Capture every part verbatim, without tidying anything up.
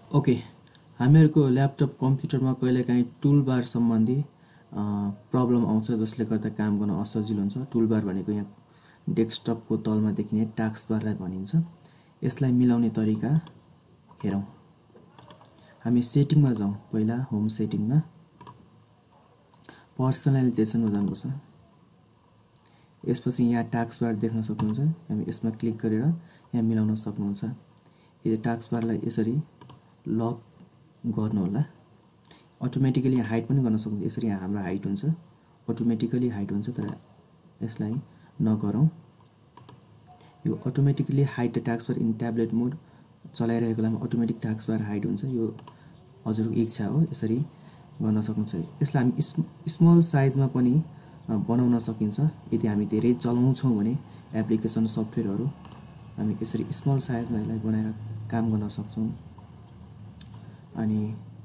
Okay, हामीहरूको laptop कम्प्युटरमा कहिलेकाहीँ टुलबार सम्बन्धी प्रब्लम आउँछ जसले गर्दा काम गर्न असजिलो हुन्छ। टुलबार भनेको यहाँ डेस्कटपको तलमा देखिने टास्क बारलाई भनिन्छ। यसलाई मिलाउने तरिका हेरौँ। हामी सेटिङमा जाउँ। पहिला होम सेटिङमा पर्सनलाइजेसनमा जानुपर्छ। यसपछि यहाँ टास्क बार देख्न सक्नुहुन्छ। हामी यसमा क्लिक गरेर यहाँ मिलाउन सक्नुहुन्छ। यो टास्क बारलाई यसरी लक गर्नु होला। अटोमेटिकली हाइड पनि गर्न सक्नुहुन्छ। यसरी यहाँ हाम्रो हाइट हुन्छ, अटोमेटिकली हाइड हुन्छ, तर यसलाई नगरौँ। यो automatically hide the taskbar in tablet mode चलाइरहेको बेलामा अटोमेटिक टास्क बार हाइड हुन्छ। यो हजुरको इच्छा हो, यसरी गर्न सक्नुहुन्छ। यसलाई हामी स्मल साइजमा पनि बनाउन सकिन्छ। यदि हामी धेरै चलाउँछौँ भने एप्लिकेसन सफ्टवेयरहरू हामी यसरी स्मल साइजमा यसलाई बनाएर काम गर्न सक्छौँ। अनि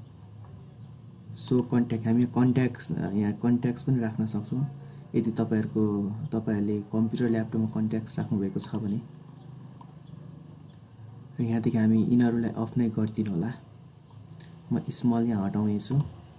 सो कन्ट्याक्ट, हामी कन्ट्याक्ट्स यहाँ कन्ट्याक्ट्स पनि राख्न सक्छौँ। यदि तपाईहरुको तपाईहरुले कम्प्युटर ल्यापटपमा कन्ट्याक्ट्स राख्नुभएको छ भने र यहाँदेखि हामी यिनीहरूलाई अफ नै गरिदिनु होला। म स्मल यहाँ हटाउने छु।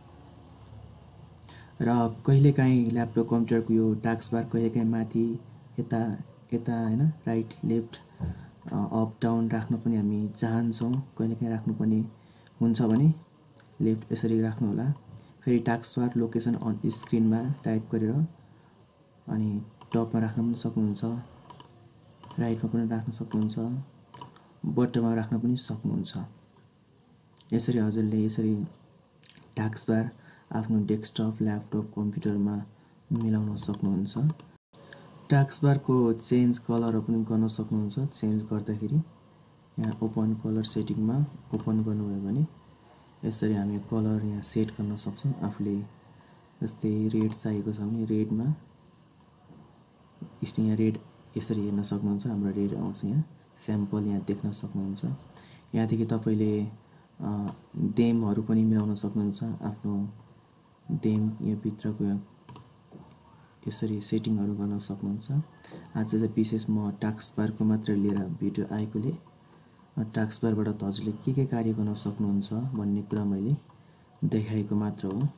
र कहिलेकाहीँ ल्यापटप कम्प्युटरको यो टास्क बार कहिलेकाहीँ माथि यता यता हैन राइट लेफ्ट अप डाउन राख्न पनि हामी चाहन्छौँ। कहिलेकाहीँ राख्नुपर्ने हुन्छ भने लेफ्ट यसरी राख्नु होला। फेरि टास्क बार लोकेसन अन स्क्रिनमा टाइप गरेर अनि टपमा राख्न पनि सक्नुहुन्छ, राइटमा पनि राख्न सक्नुहुन्छ, बटममा राख्न पनि सक्नुहुन्छ। यसरी हजुरले यसरी टास्क बार आफ्नो डेस्कटप, ल्यापटप, कम्प्युटरमा मिलाउन सक्नुहुन्छ। टास्क बारको चेन्ज कलर पनि गर्न सक्नुहुन्छ। चेन्ज गर्दाखेरि यहाँ ओपन कलर सेटिङमा ओपन गर्नुभयो भने यसरी हामी कलर यहाँ सेट गर्न सक्छौँ आफूले। जस्तै रेड चाहिएको छ भने रेडमा स्टिङ यहाँ रेड यसरी हेर्न सक्नुहुन्छ। हाम्रो रेड आउँछ, यहाँ स्याम्पल यहाँ देख्न सक्नुहुन्छ। यहाँदेखि तपाईले देमहरू पनि मिलाउन सक्नुहुन्छ। आफ्नो देम यो भित्रको यसरी सेटिङहरू गर्न सक्नुहुन्छ। आज चाहिँ विशेष म टास्क बारको मात्र लिएर भिडियो आएकोले टास्क बारबाट त हजुरले के के कार्य गर्न सक्नुहुन्छ भन्ने कुरा मैले देखाएको मात्र हो।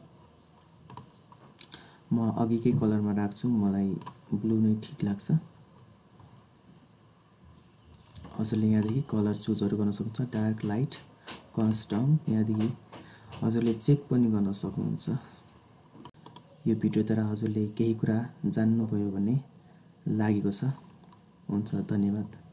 म अघिकै कलरमा राख्छु, मलाई ब्लू नै ठीक लाग्छ। हजुरले यहाँदेखि कलर चुजहरू गर्न सक्नुहुन्छ, डार्क, लाइट, कस्टम। यहाँदेखि हजुरले चेक पनि गर्न सक्नुहुन्छ। यो भिडियोद्वारा हजुरले केही कुरा जान्नुभयो भने लागेको छ। हुन्छ, धन्यवाद।